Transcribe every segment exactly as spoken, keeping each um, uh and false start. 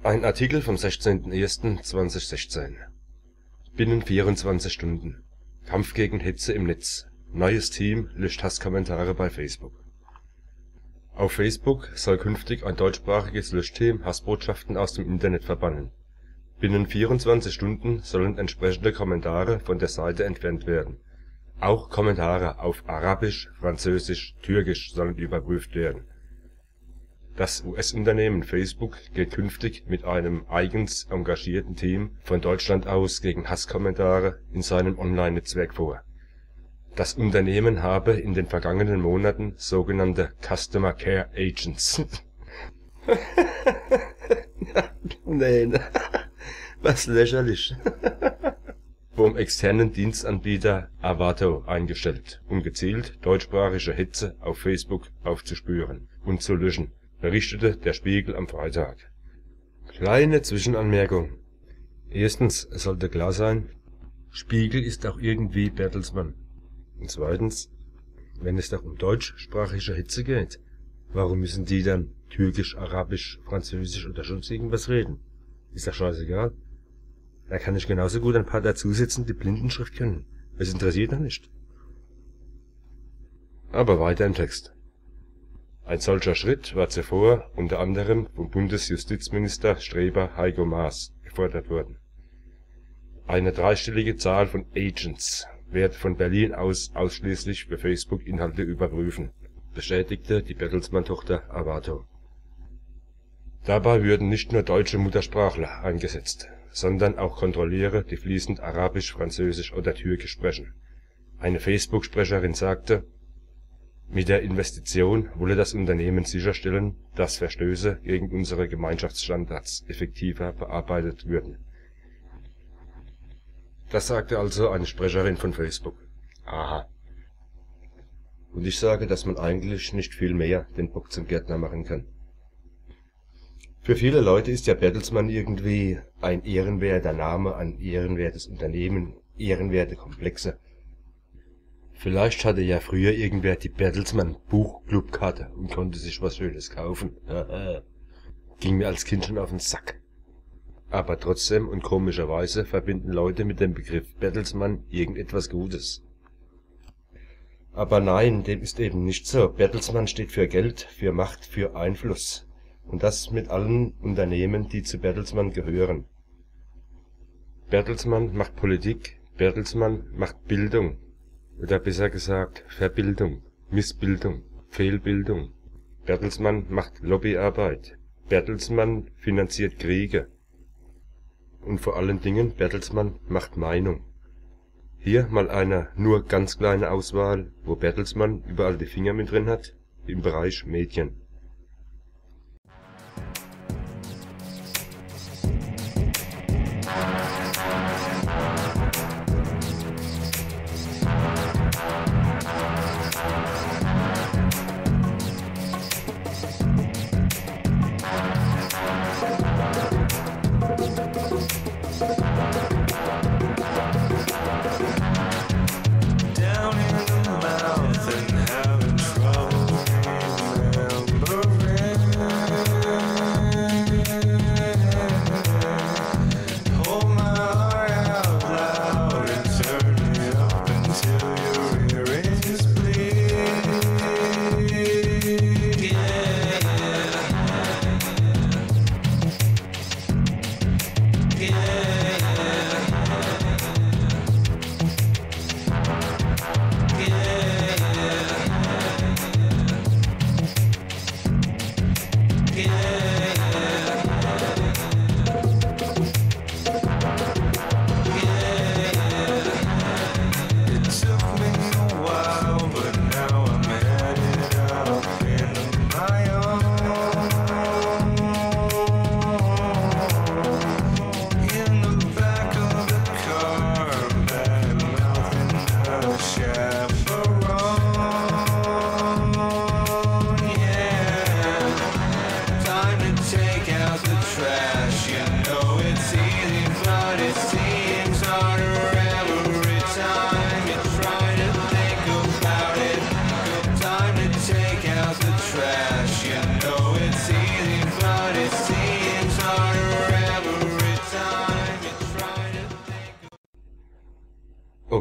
Ein Artikel vom sechzehnten ersten zweitausendsechzehn. Binnen vierundzwanzig Stunden. Kampf gegen Hetze im Netz. Neues Team löscht Hasskommentare bei Facebook. Auf Facebook soll künftig ein deutschsprachiges Löschteam Hassbotschaften aus dem Internet verbannen. Binnen vierundzwanzig Stunden sollen entsprechende Kommentare von der Seite entfernt werden. Auch Kommentare auf Arabisch, Französisch, Türkisch sollen überprüft werden. Das U S-Unternehmen Facebook geht künftig mit einem eigens engagierten Team von Deutschland aus gegen Hasskommentare in seinem Online-Netzwerk vor. Das Unternehmen habe in den vergangenen Monaten sogenannte Customer Care Agents nee, was lächerlich vom externen Dienstanbieter Avato eingestellt, um gezielt deutschsprachige Hetze auf Facebook aufzuspüren und zu löschen, berichtete der Spiegel am Freitag. Kleine Zwischenanmerkung. Erstens, es sollte klar sein, Spiegel ist auch irgendwie Bertelsmann. Und zweitens, wenn es doch um deutschsprachige Hetze geht, warum müssen die dann Türkisch, Arabisch, Französisch oder sonst irgendwas reden? Ist doch scheißegal. Da kann ich genauso gut ein paar dazusetzen, die Blindenschrift können. Es interessiert doch nicht. Aber weiter im Text. Ein solcher Schritt war zuvor unter anderem vom Bundesjustizminister Streber Heiko Maas gefordert worden. Eine dreistellige Zahl von Agents wird von Berlin aus ausschließlich für Facebook-Inhalte überprüfen, bestätigte die Bertelsmann-Tochter Avato. Dabei würden nicht nur deutsche Muttersprachler eingesetzt, sondern auch Kontrolleure, die fließend Arabisch, Französisch oder Türkisch sprechen. Eine Facebook-Sprecherin sagte, mit der Investition wolle das Unternehmen sicherstellen, dass Verstöße gegen unsere Gemeinschaftsstandards effektiver bearbeitet würden. Das sagte also eine Sprecherin von Facebook. Aha. Und ich sage, dass man eigentlich nicht viel mehr den Bock zum Gärtner machen kann. Für viele Leute ist ja Bertelsmann irgendwie ein ehrenwerter Name, ein ehrenwertes Unternehmen, ehrenwerte Komplexe. Vielleicht hatte ja früher irgendwer die Bertelsmann Buchclubkarte und konnte sich was Schönes kaufen. Ging mir als Kind schon auf den Sack. Aber trotzdem und komischerweise verbinden Leute mit dem Begriff Bertelsmann irgendetwas Gutes. Aber nein, dem ist eben nicht so. Bertelsmann steht für Geld, für Macht, für Einfluss. Und das mit allen Unternehmen, die zu Bertelsmann gehören. Bertelsmann macht Politik, Bertelsmann macht Bildung. Oder besser gesagt Verbildung, Missbildung, Fehlbildung. Bertelsmann macht Lobbyarbeit. Bertelsmann finanziert Kriege. Und vor allen Dingen Bertelsmann macht Meinung. Hier mal eine nur ganz kleine Auswahl, wo Bertelsmann überall die Finger mit drin hat, im Bereich Medien. Down in the mouth and having trouble remembering.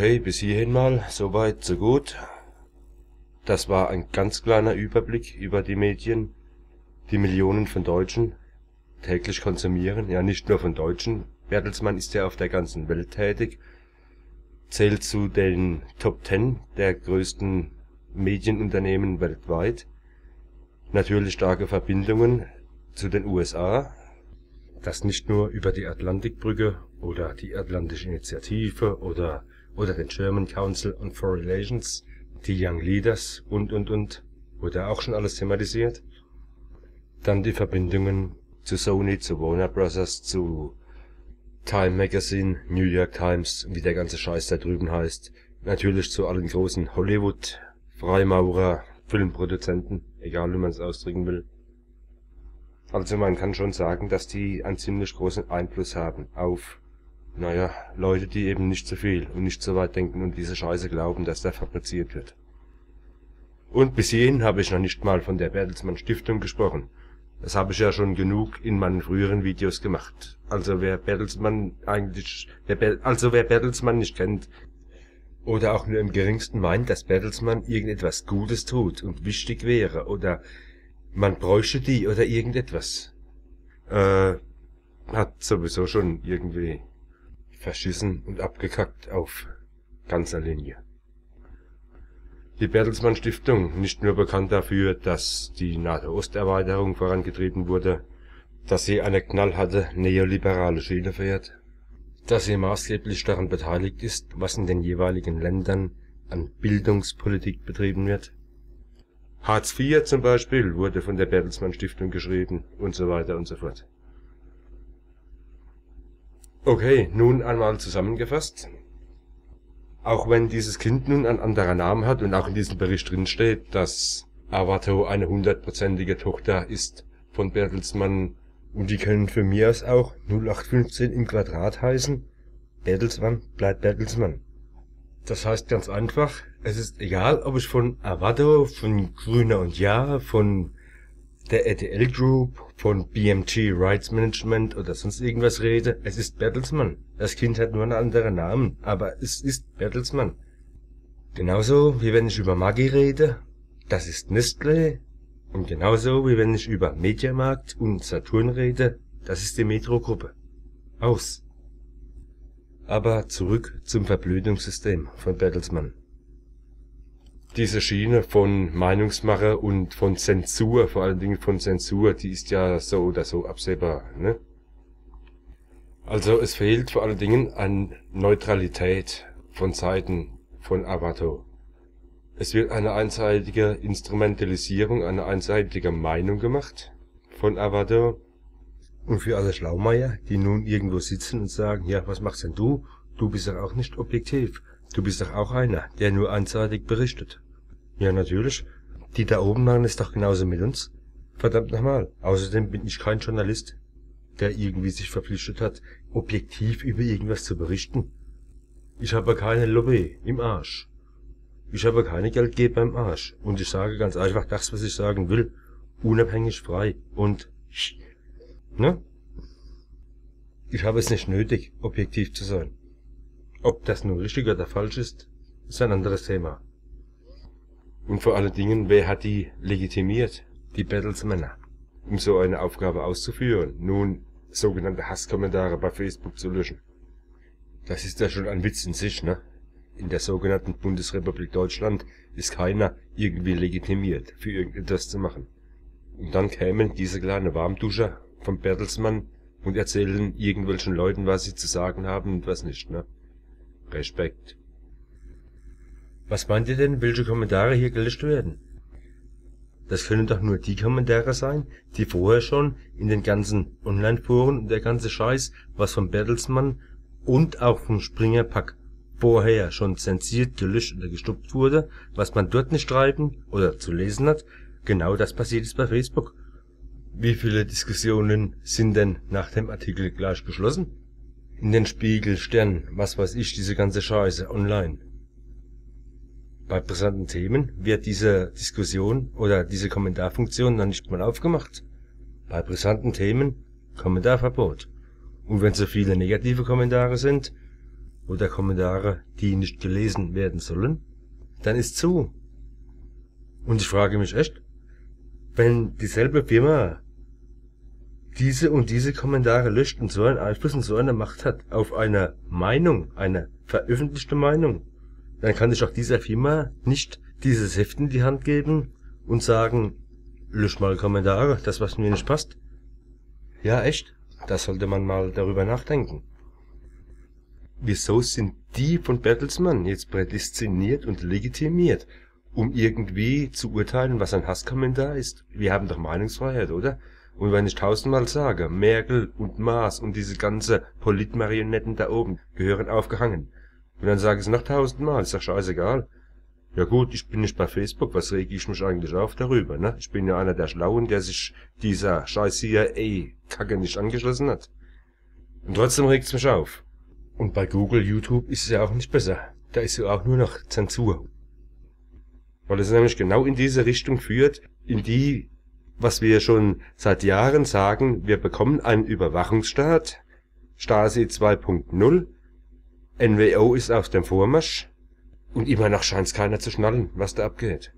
Okay, bis hierhin mal, soweit, so gut. Das war ein ganz kleiner Überblick über die Medien, die Millionen von Deutschen täglich konsumieren. Ja, nicht nur von Deutschen. Bertelsmann ist ja auf der ganzen Welt tätig, zählt zu den Top Ten der größten Medienunternehmen weltweit. Natürlich starke Verbindungen zu den U S A. Das nicht nur über die Atlantikbrücke oder die Atlantische Initiative oder oder den German Council on Foreign Relations, die Young Leaders und und und, wurde auch schon alles thematisiert. Dann die Verbindungen zu Sony, zu Warner Brothers, zu Time Magazine, New York Times, wie der ganze Scheiß da drüben heißt. Natürlich zu allen großen Hollywood, Freimaurer, Filmproduzenten, egal wie man es ausdrücken will. Also man kann schon sagen, dass die einen ziemlich großen Einfluss haben auf, naja, Leute, die eben nicht so viel und nicht so weit denken und diese Scheiße glauben, dass da fabriziert wird. Und bis hierhin habe ich noch nicht mal von der Bertelsmann Stiftung gesprochen. Das habe ich ja schon genug in meinen früheren Videos gemacht. Also wer Bertelsmann eigentlich, wer Ber, also wer Bertelsmann nicht kennt, oder auch nur im geringsten meint, dass Bertelsmann irgendetwas Gutes tut und wichtig wäre, oder man bräuchte die oder irgendetwas, äh, hat sowieso schon irgendwie verschissen und abgekackt auf ganzer Linie. Die Bertelsmann Stiftung, nicht nur bekannt dafür, dass die NATO-Osterweiterung vorangetrieben wurde, dass sie eine knallharte neoliberale Schiene fährt, dass sie maßgeblich daran beteiligt ist, was in den jeweiligen Ländern an Bildungspolitik betrieben wird. Hartz vier zum Beispiel wurde von der Bertelsmann Stiftung geschrieben und so weiter und so fort. Okay, nun einmal zusammengefasst. Auch wenn dieses Kind nun ein anderer Namen hat und auch in diesem Bericht drin steht, dass Arvato eine hundertprozentige Tochter ist von Bertelsmann und die können für mich aus auch null acht fünfzehn im Quadrat heißen, Bertelsmann bleibt Bertelsmann. Das heißt ganz einfach, es ist egal, ob ich von Arvato, von Grüner und Jahr, von der R T L Group, von B M G Rights Management oder sonst irgendwas rede, es ist Bertelsmann. Das Kind hat nur einen anderen Namen, aber es ist Bertelsmann. Genauso wie wenn ich über Maggi rede, das ist Nestlé. Und genauso wie wenn ich über Mediamarkt und Saturn rede, das ist die Metro-Gruppe. Aus. Aber zurück zum Verblödungssystem von Bertelsmann. Diese Schiene von Meinungsmache und von Zensur, vor allen Dingen von Zensur, die ist ja so oder so absehbar, ne? Also es fehlt vor allen Dingen an Neutralität von Seiten von Arvato. Es wird eine einseitige Instrumentalisierung, eine einseitige Meinung gemacht von Arvato. Und für alle Schlaumeier, die nun irgendwo sitzen und sagen, ja, was machst denn du? Du bist doch auch nicht objektiv. Du bist doch auch einer, der nur einseitig berichtet. Ja, natürlich. Die da oben machen es doch genauso mit uns. Verdammt nochmal. Außerdem bin ich kein Journalist, der irgendwie sich verpflichtet hat, objektiv über irgendwas zu berichten. Ich habe keine Lobby im Arsch. Ich habe keine Geldgeber im Arsch. Und ich sage ganz einfach das, was ich sagen will. Unabhängig, frei und... Ne? Ich habe es nicht nötig, objektiv zu sein. Ob das nun richtig oder falsch ist, ist ein anderes Thema. Und vor allen Dingen, wer hat die legitimiert? Die Bertelsmänner. Um so eine Aufgabe auszuführen. Nun, sogenannte Hasskommentare bei Facebook zu löschen. Das ist ja schon ein Witz in sich, ne? In der sogenannten Bundesrepublik Deutschland ist keiner irgendwie legitimiert, für irgendetwas zu machen. Und dann kämen diese kleinen Warmduscher vom Bertelsmann und erzählen irgendwelchen Leuten, was sie zu sagen haben und was nicht, ne? Respekt. Was meint ihr denn, welche Kommentare hier gelöscht werden? Das können doch nur die Kommentare sein, die vorher schon in den ganzen Online-Foren und der ganze Scheiß, was vom Bertelsmann und auch vom Springer-Pack vorher schon zensiert, gelöscht oder gestoppt wurde, was man dort nicht schreiben oder zu lesen hat, genau das passiert ist bei Facebook. Wie viele Diskussionen sind denn nach dem Artikel gleich geschlossen? In den Spiegel, Stern, was weiß ich, diese ganze Scheiße online. Bei brisanten Themen wird diese Diskussion oder diese Kommentarfunktion dann nicht mal aufgemacht. Bei brisanten Themen Kommentarverbot. Und wenn so viele negative Kommentare sind, oder Kommentare, die nicht gelesen werden sollen, dann ist zu. Und ich frage mich echt, wenn dieselbe Firma diese und diese Kommentare löscht und so einen Einfluss und so eine Macht hat auf eine Meinung, eine veröffentlichte Meinung, dann kann ich auch dieser Firma nicht dieses Heft in die Hand geben und sagen, lösch mal Kommentare, das was mir nicht passt. Ja, echt, da sollte man mal darüber nachdenken. Wieso sind die von Bertelsmann jetzt prädestiniert und legitimiert, um irgendwie zu urteilen, was ein Hasskommentar ist? Wir haben doch Meinungsfreiheit, oder? Und wenn ich tausendmal sage, Merkel und Maas und diese ganze Politmarionetten da oben gehören aufgehangen, und dann sage ich es noch tausendmal, ist doch scheißegal. Ja gut, ich bin nicht bei Facebook, was rege ich mich eigentlich auf darüber, ne? Ich bin ja einer der Schlauen, der sich dieser scheiß C I A-Kacke nicht angeschlossen hat. Und trotzdem regt's mich auf. Und bei Google, YouTube ist es ja auch nicht besser. Da ist ja auch nur noch Zensur. Weil es nämlich genau in diese Richtung führt, in die, was wir schon seit Jahren sagen, wir bekommen einen Überwachungsstaat, Stasi zwei Punkt null, N W O ist auf dem Vormarsch, und immer noch scheint's keiner zu schnallen, was da abgeht.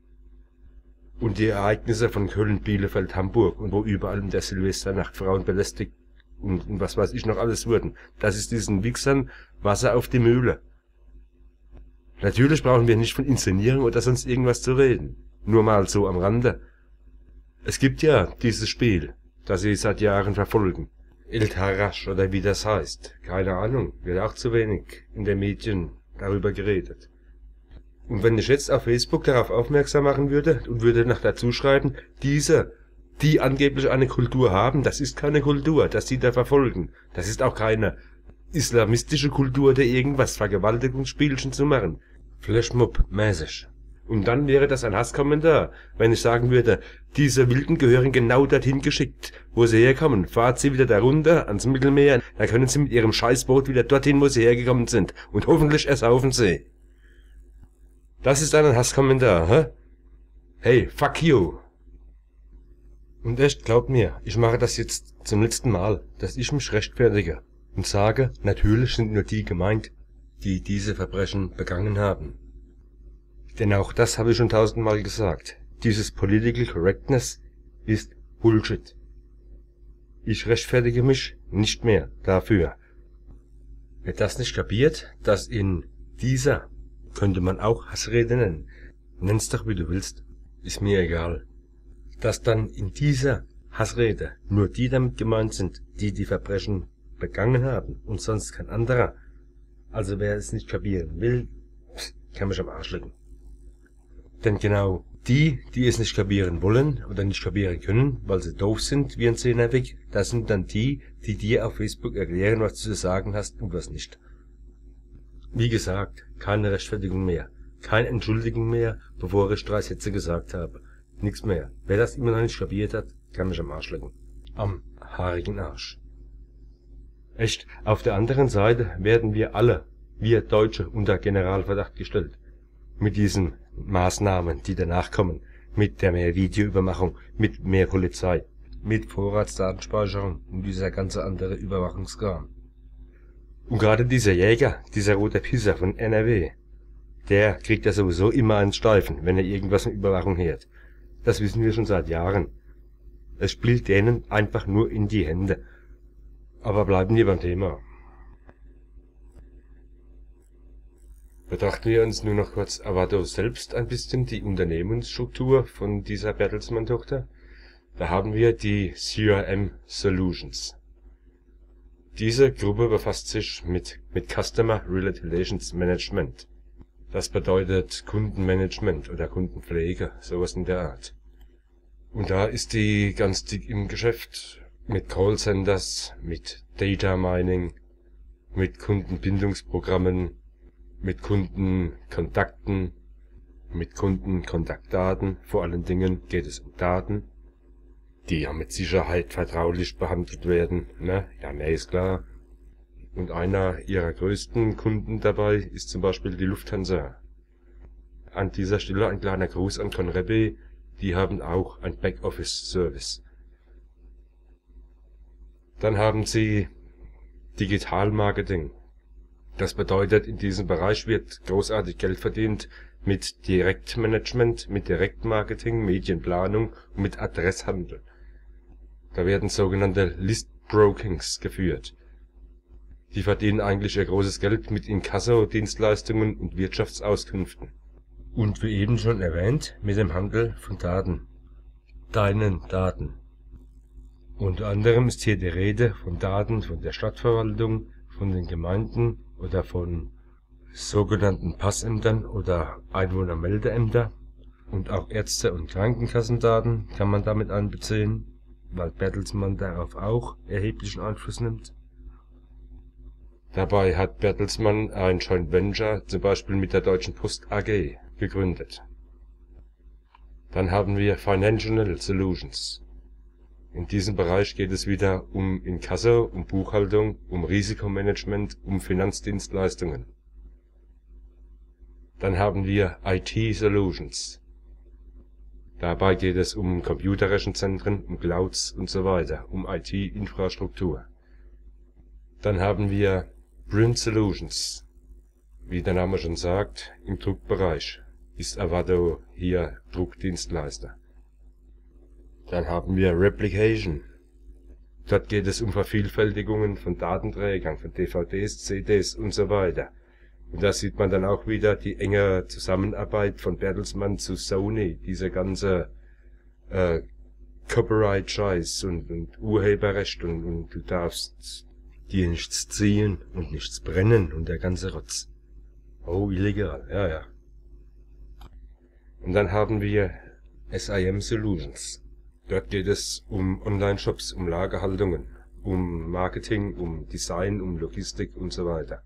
Und die Ereignisse von Köln, Bielefeld, Hamburg und wo überall in der Silvesternacht Frauen belästigt und, und was weiß ich noch alles wurden, das ist diesen Wichsern Wasser auf die Mühle. Natürlich brauchen wir nicht von Inszenierung oder sonst irgendwas zu reden. Nur mal so am Rande. Es gibt ja dieses Spiel, das sie seit Jahren verfolgen. El Tarasch oder wie das heißt. Keine Ahnung, wird auch zu wenig in den Medien darüber geredet. Und wenn ich jetzt auf Facebook darauf aufmerksam machen würde und würde noch dazu schreiben, diese, die angeblich eine Kultur haben, das ist keine Kultur, das sie da verfolgen. Das ist auch keine islamistische Kultur, der irgendwas Vergewaltigungsspielchen zu machen. Flashmob-mäßig. Und dann wäre das ein Hasskommentar, wenn ich sagen würde, diese Wilden gehören genau dorthin geschickt, wo sie herkommen. Fahrt sie wieder darunter, ans Mittelmeer, dann können sie mit ihrem Scheißboot wieder dorthin, wo sie hergekommen sind. Und hoffentlich ersaufen sie. Das ist ein Hasskommentar, hä? Hey, fuck you. Und echt, glaubt mir, ich mache das jetzt zum letzten Mal, dass ich mich rechtfertige und sage, natürlich sind nur die gemeint, die diese Verbrechen begangen haben. Denn auch das habe ich schon tausendmal gesagt. Dieses Political Correctness ist Bullshit. Ich rechtfertige mich nicht mehr dafür. Wer das nicht kapiert, dass in dieser, könnte man auch Hassrede nennen, nenn's doch wie du willst, ist mir egal, dass dann in dieser Hassrede nur die damit gemeint sind, die die Verbrechen begangen haben und sonst kein anderer. Also wer es nicht kapieren will, kann mich am Arsch lecken. Denn genau die, die es nicht kapieren wollen oder nicht kapieren können, weil sie doof sind wie ein Zehnerweg, das sind dann die, die dir auf Facebook erklären, was du zu sagen hast und was nicht. Wie gesagt, keine Rechtfertigung mehr, kein Entschuldigen mehr, bevor ich drei Sätze gesagt habe. Nichts mehr. Wer das immer noch nicht kapiert hat, kann mich am Arsch lecken. Am haarigen Arsch. Echt, auf der anderen Seite werden wir alle, wir Deutsche, unter Generalverdacht gestellt. Mit diesen Maßnahmen, die danach kommen. Mit der mehr Videoüberwachung, mit mehr Polizei, mit Vorratsdatenspeicherung und dieser ganze andere Überwachungskram. Und gerade dieser Jäger, dieser rote Pisser von N R W, der kriegt ja sowieso immer einen Steifen, wenn er irgendwas mit Überwachung hört. Das wissen wir schon seit Jahren. Es spielt denen einfach nur in die Hände. Aber bleiben wir beim Thema. Betrachten wir uns nur noch kurz Avado selbst ein bisschen, die Unternehmensstruktur von dieser Bertelsmann-Tochter. Da haben wir die C R M Solutions. Diese Gruppe befasst sich mit, mit Customer Relations Management. Das bedeutet Kundenmanagement oder Kundenpflege, sowas in der Art. Und da ist die ganz dick im Geschäft mit Callcenters, mit Data Mining, mit Kundenbindungsprogrammen, mit Kundenkontakten, mit Kundenkontaktdaten. Vor allen Dingen geht es um Daten, die ja mit Sicherheit vertraulich behandelt werden, ne? Ja, ne, ist klar. Und einer ihrer größten Kunden dabei ist zum Beispiel die Lufthansa. An dieser Stelle ein kleiner Gruß an Conrebe, die haben auch ein Backoffice-Service. Dann haben sie Digital-Marketing. Das bedeutet, in diesem Bereich wird großartig Geld verdient mit Direktmanagement, mit Direktmarketing, Medienplanung und mit Adresshandel. Da werden sogenannte Listbrokings geführt. Die verdienen eigentlich ihr großes Geld mit Inkasso-Dienstleistungen und Wirtschaftsauskünften. Und wie eben schon erwähnt, mit dem Handel von Daten. Deinen Daten. Unter anderem ist hier die Rede von Daten von der Stadtverwaltung, von den Gemeinden oder von sogenannten Passämtern oder Einwohnermeldeämter. Und auch Ärzte- und Krankenkassendaten kann man damit einbeziehen, weil Bertelsmann darauf auch erheblichen Einfluss nimmt. Dabei hat Bertelsmann ein Joint Venture zum Beispiel mit der Deutschen Post A G gegründet. Dann haben wir Financial Solutions. In diesem Bereich geht es wieder um Inkasso, um Buchhaltung, um Risikomanagement, um Finanzdienstleistungen. Dann haben wir I T Solutions. Dabei geht es um Computerrechenzentren, um Clouds und so weiter, um I T-Infrastruktur. Dann haben wir Print Solutions. Wie der Name schon sagt, im Druckbereich ist Avado hier Druckdienstleister. Dann haben wir Replication. Dort geht es um Vervielfältigungen von Datenträgern, von D V Ds, C Ds und so weiter. Und da sieht man dann auch wieder die enge Zusammenarbeit von Bertelsmann zu Sony, diese ganze äh, Copyright-Scheiß und, und Urheberrecht und, und du darfst dir nichts ziehen und nichts brennen und der ganze Rotz. Oh, illegal, ja, ja. Und dann haben wir S I M Solutions. Dort geht es um Online-Shops, um Lagerhaltungen, um Marketing, um Design, um Logistik und so weiter.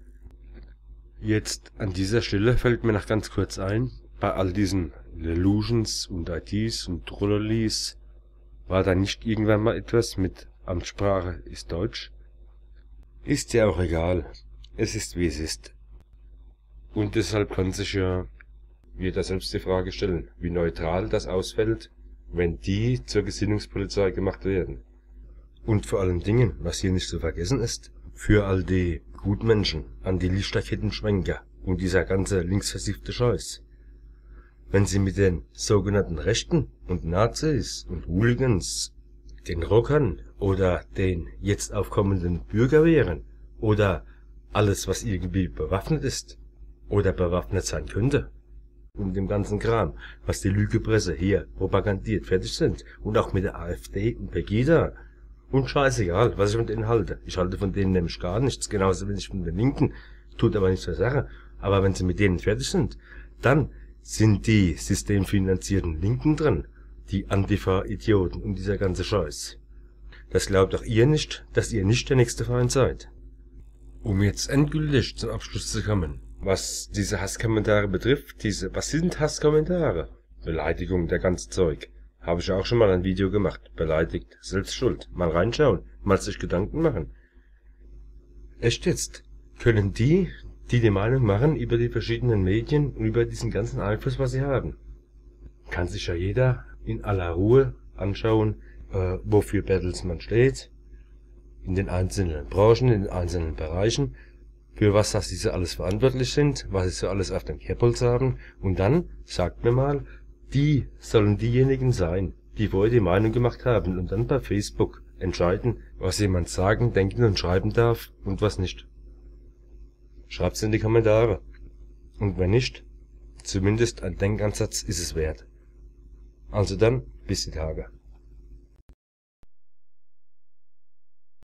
Jetzt an dieser Stelle fällt mir noch ganz kurz ein, bei all diesen Illusions und I Ts und Trollolis war da nicht irgendwann mal etwas mit Amtssprache ist Deutsch? Ist ja auch egal. Es ist wie es ist. Und deshalb kann sich ja jeder selbst die Frage stellen, wie neutral das ausfällt, wenn die zur Gesinnungspolizei gemacht werden. Und vor allen Dingen, was hier nicht zu vergessen ist, für all die Gutmenschen, an die Lichterkettenschwenker und dieser ganze linksversiffte Scheiß. Wenn sie mit den sogenannten Rechten und Nazis und Hooligans, den Rockern oder den jetzt aufkommenden Bürgerwehren oder alles, was irgendwie bewaffnet ist oder bewaffnet sein könnte, und dem ganzen Kram, was die Lügepresse hier propagandiert, fertig sind, und auch mit der AfD und Pegida. Und scheißegal, was ich von denen halte. Ich halte von denen nämlich gar nichts, genauso wenig von den Linken, tut aber nichts zur Sache. Aber wenn sie mit denen fertig sind, dann sind die systemfinanzierten Linken dran, die Antifa-Idioten und dieser ganze Scheiß. Das glaubt auch ihr nicht, dass ihr nicht der nächste Feind seid. Um jetzt endgültig zum Abschluss zu kommen, was diese Hasskommentare betrifft, diese, was sind Hasskommentare? Beleidigung, der ganze Zeug. Habe ich auch schon mal ein Video gemacht. Beleidigt, selbst schuld. Mal reinschauen, mal sich Gedanken machen. Echt jetzt? Können die, die die Meinung machen über die verschiedenen Medien und über diesen ganzen Einfluss, was sie haben, kann sich ja jeder in aller Ruhe anschauen, äh, wofür Bertelsmann steht, in den einzelnen Branchen, in den einzelnen Bereichen, für was das diese alles verantwortlich sind, was sie so alles auf dem Kerbholz haben, und dann, sagt mir mal, die sollen diejenigen sein, die vorher die Meinung gemacht haben und dann bei Facebook entscheiden, was jemand sagen, denken und schreiben darf und was nicht. Schreibt's in die Kommentare. Und wenn nicht, zumindest ein Denkansatz ist es wert. Also dann, bis die Tage.